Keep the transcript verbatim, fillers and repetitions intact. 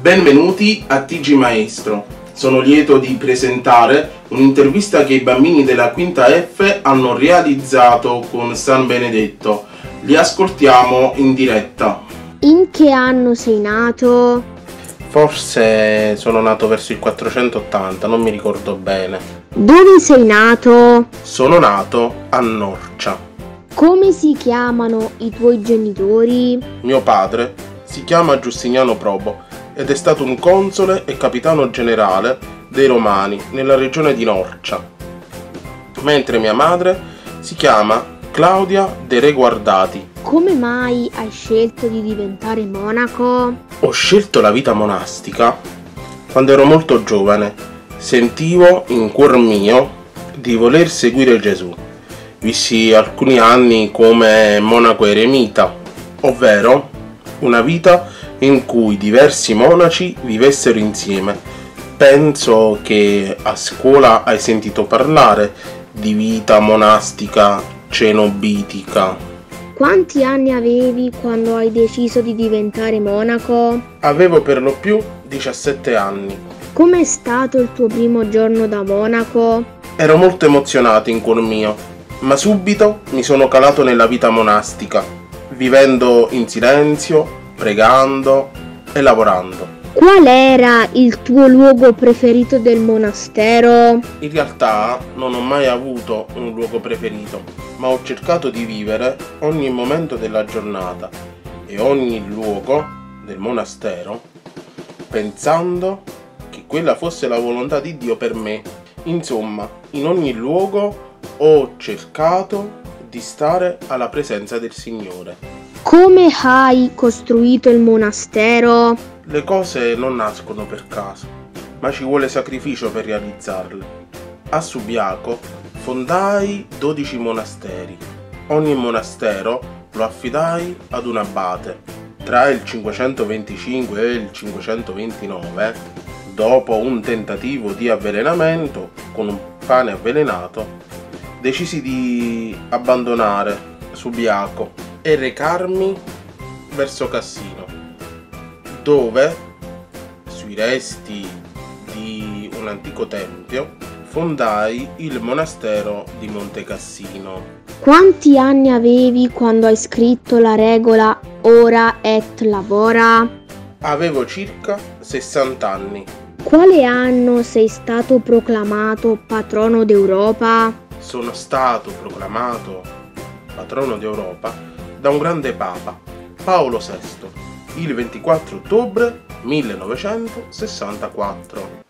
Benvenuti a T G Maestro. Sono lieto di presentare un'intervista che i bambini della quinta F hanno realizzato con San Benedetto. Li ascoltiamo in diretta. In che anno sei nato? Forse sono nato verso il quattrocentottanta, non mi ricordo bene. Dove sei nato? Sono nato a Norcia. Come si chiamano i tuoi genitori? Mio padre si chiama Giustiniano Probo ed è stato un console e capitano generale dei Romani nella regione di Norcia, mentre mia madre si chiama Claudia de Re Guardati. Come mai hai scelto di diventare monaco? Ho scelto la vita monastica quando ero molto giovane. Sentivo in cuor mio di voler seguire Gesù. Vissi alcuni anni come monaco eremita, ovvero una vita in cui diversi monaci vivessero insieme. Penso che a scuola hai sentito parlare di vita monastica cenobitica. Quanti anni avevi quando hai deciso di diventare monaco? Avevo per lo più diciassette anni. Com'è stato il tuo primo giorno da monaco? Ero molto emozionato in cuor mio, ma subito mi sono calato nella vita monastica, vivendo in silenzio, pregando e lavorando. Qual era il tuo luogo preferito del monastero? In realtà non ho mai avuto un luogo preferito, ma ho cercato di vivere ogni momento della giornata e ogni luogo del monastero pensando che quella fosse la volontà di Dio per me. Insomma, in ogni luogo ho cercato di stare alla presenza del Signore. Come hai costruito il monastero? Le cose non nascono per caso, ma ci vuole sacrificio per realizzarle. A Subiaco fondai dodici monasteri. Ogni monastero lo affidai ad un abate. Tra il cinquecentoventicinque e il cinquecentoventinove, dopo un tentativo di avvelenamento con un pane avvelenato, decisi di abbandonare Subiaco e recarmi verso Cassino, dove, sui resti di un antico tempio, fondai il monastero di Monte Cassino. Quanti anni avevi quando hai scritto la regola ora et labora? Avevo circa sessanta anni. Quale anno sei stato proclamato patrono d'Europa? Sono stato proclamato patrono d'Europa da un grande papa, Paolo sesto, il ventiquattro ottobre millenovecentosessantaquattro.